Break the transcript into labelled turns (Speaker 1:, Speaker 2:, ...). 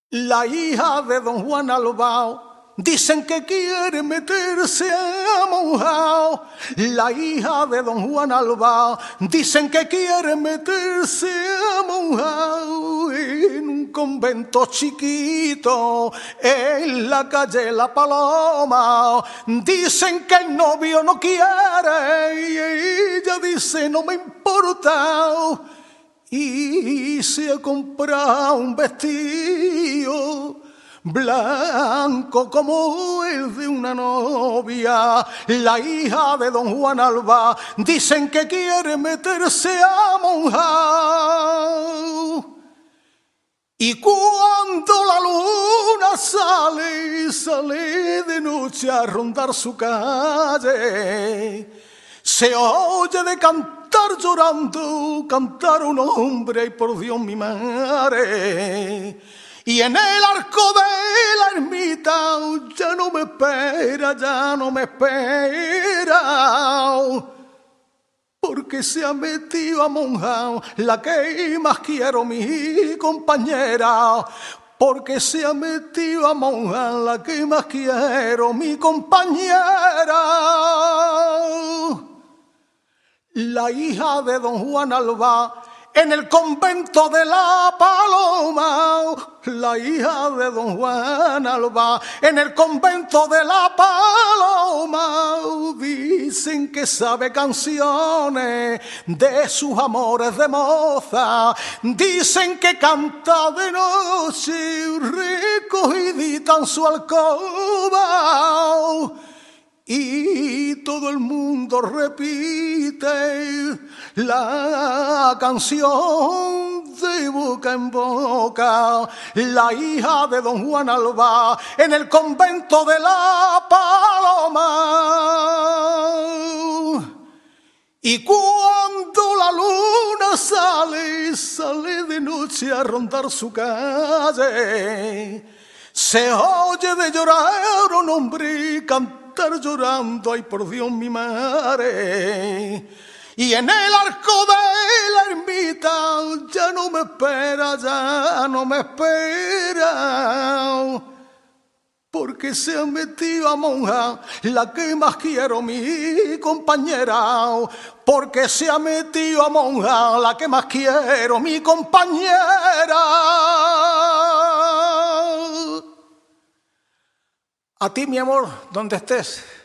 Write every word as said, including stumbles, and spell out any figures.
Speaker 1: La hija de don Juan Albao, dicen que quiere meterse a monjao. La hija de don Juan Albao, dicen que quiere meterse a monjao en un convento chiquito en la calle La Paloma. Dicen que el novio no quiere y ella dice no me importa. Y se ha comprado un vestido blanco como el de una novia. La hija de don Juan Albao, dicen que quiere meterse a monjao. Y cuando la luna sale, sale de noche a rondar su calle, se oye de cantar llorando, cantar un hombre, y por Dios mi madre. Y en el arco de la ermita ya no me espera, ya no me espera, porque se ha metido a monjao la que más quiero, mi compañera. Porque se ha metido a monjao la que más quiero, mi compañera. La hija de don Juan Albao en el convento de La Paloma. La hija de don Juan Albao en el convento de La Paloma. Dicen que sabe canciones de sus amores de moza. Dicen que canta de noche recogidita en su alcoba. Y todo el mundo repite la canción de boca en boca. La hija de don Juan Albao en el convento de La Paloma. Y cuando la luna sale, sale de noche a rondar su calle, se oye de llorar un hombre cantar llorando, ay por Dios mi madre. Y en el arco de la ermita ya no me espera, ya no me espera, porque se ha metido a monja la que más quiero, mi compañera. Porque se ha metido a monja la que más quiero, mi compañera. A ti, mi amor, donde estés.